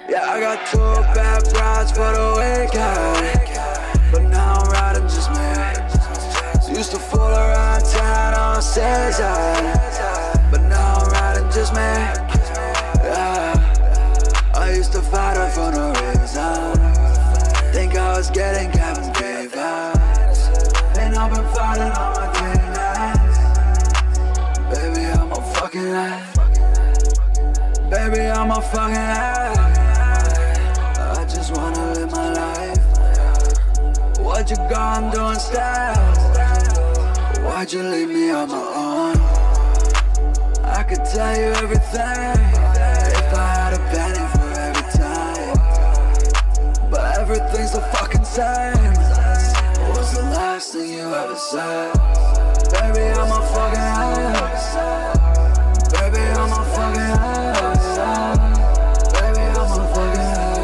Yeah, I got 2 bad brides for the weekend, but now I'm riding just me. So used to fool around town on season, but now I'm riding just me. Yeah, I used to fight her for no reason. Think I was getting Kevin Fever, and I've been fighting all my demons. Baby, I'm a fucking ass. Baby, I'm a fucking ass. I just wanna live my life. What you gonna do instead? Why'd you leave me on my own? I could tell you everything if I had a penny for every time, but everything's the fucking same. What was the last thing you ever said? Baby, I'm a fucking ass. Baby, I'm a fucking ass. Baby, I'm a fucking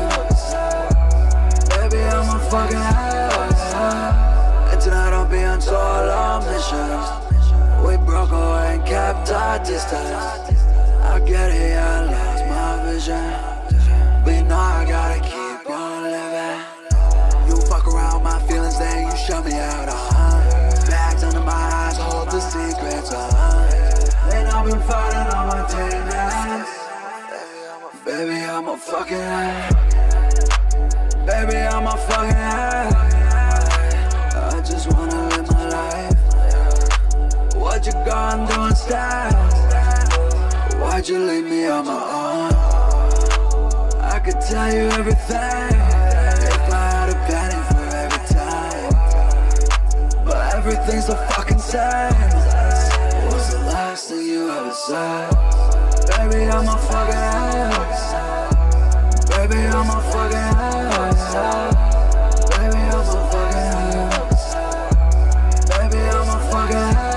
ass. Baby, I'm a fucking ass. And tonight I'll be on solo missions. We broke away and kept our distance. I get it, yeah, I lost my vision, but you know I gotta keep on living. You fuck around with my feelings, then you shut me out, bags under my eyes, hold the secrets, and I've been fighting all my demons. Baby, I'm a fucking ass. Baby, I'm a fucking ass. I just wanna live my life. What you gonna do instead? Why'd you leave me on my own? I could tell you everything if I had a penny for every time, but everything's the fucking same. What was the last thing you ever said? Baby, I'm a fucking ass. Baby, I'm a fucking ass. Baby, I'm a fucking ass. Baby, I'm a fucking ass.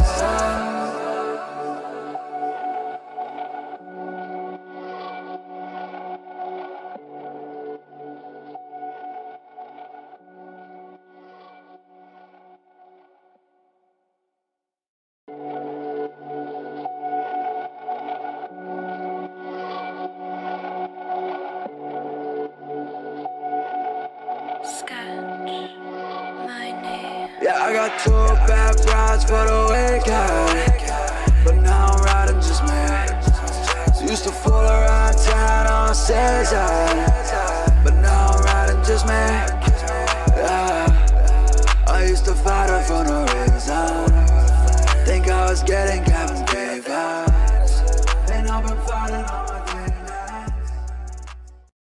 Yeah, I got 2 bad brides for the weekend, but now I'm riding just me. So used to fool around town on season, but now I'm riding just me. Yeah, I used to fight her for no reason. Think I was getting